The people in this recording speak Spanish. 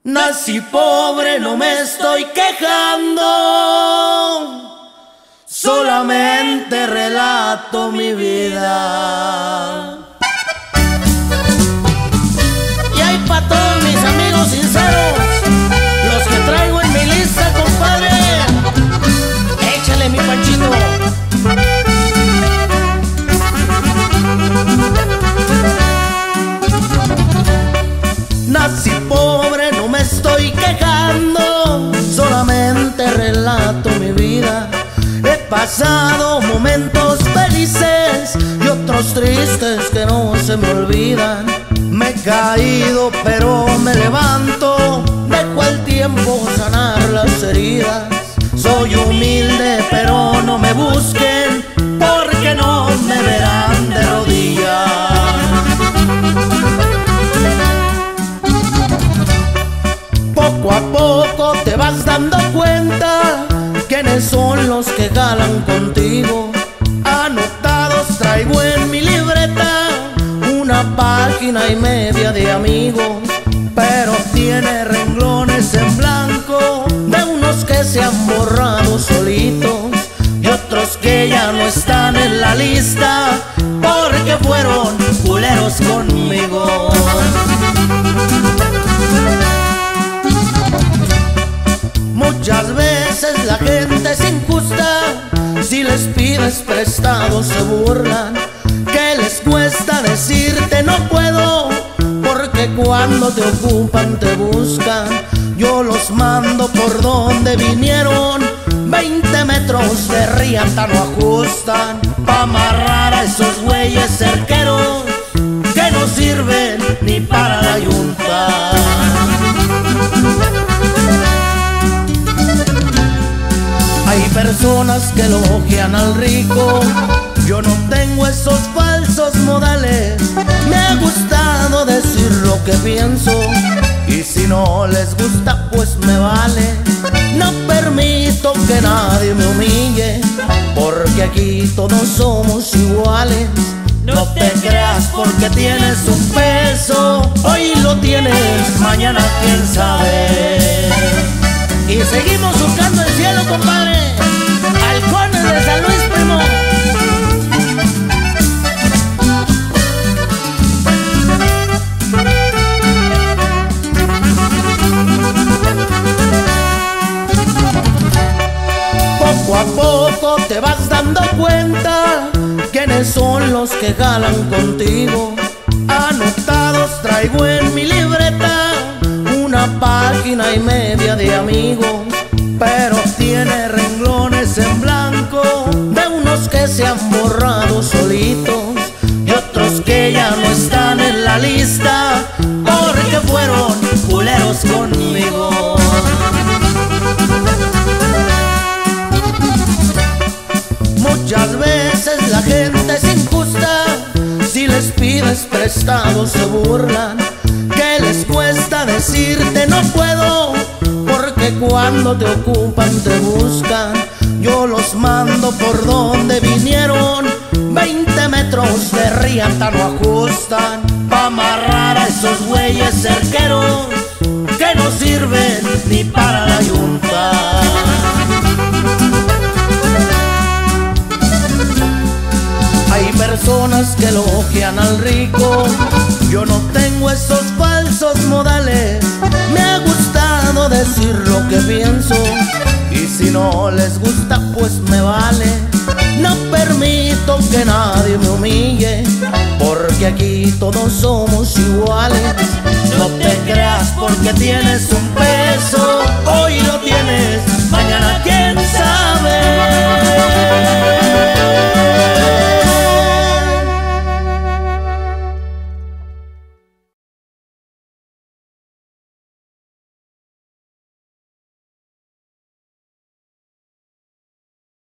Nací pobre, no me estoy quejando, solamente relato mi vida. Y hay pa' todos mis amigos sinceros, los que traigo en mi lista, compadre. Échale, mi Panchito. Nací pobre, no me estoy quejando, solamente relato mi vida. He pasado momentos felices y otros tristes que no se me olvidan. Me he caído pero me levanto, dejo el tiempo sanar las heridas. Soy humilde pero no me busquen, porque no me verán de rodillas. Poco a poco te vas dando cuenta quiénes son los que jalan contigo. Anotados traigo en mi libreta una página y media de amigos, pero tiene renglones en blanco de unos que se han borrado solitos y otros que ya no están en la lista porque fueron culeros conmigo. Muchas veces la gente es injusta, si les pides prestado se burlan. ¿Qué les cuesta decirte no puedo? Porque cuando te ocupan te buscan. Yo los mando por donde vinieron, 20 metros de riata no ajustan, pa' amarrar a esos güeyes cerqueros que no sirven ni para la yunta. Hay personas que elogian al rico, yo no tengo esos falsos modales. Me ha gustado decir lo que pienso y si no les gusta pues me vale. No permito que nadie me humille, porque aquí todos somos iguales. No te creas porque tienes un peso, hoy lo tienes, mañana quién sabe. Y seguimos buscando el cielo, compadre. Halcones de San Luis, primo. Poco a poco te vas dando cuenta quiénes son los que jalan contigo. Anotados traigo en mi libreta una página y media de amigos, pero tiene renglones en blanco de unos que se han borrado solitos y otros que ya no están en la lista porque fueron culeros conmigo. Muchas veces la gente es injusta, si les pides prestado se burlan. ¿Qué les cuesta decirte no puedo? Porque cuando te ocupan te buscan. Yo los mando por donde vinieron, 20 metros de riata no ajustan, pa' amarrar a esos güeyes cerqueros que no sirven ni para la yunta. Hay personas que elogian al rico, yo no tengo esos falsos modales. Me ha gustado decir lo que pienso y si no les gusta pues me vale. No permito que nadie me humille, porque aquí todos somos iguales. No te creas porque tienes un peso,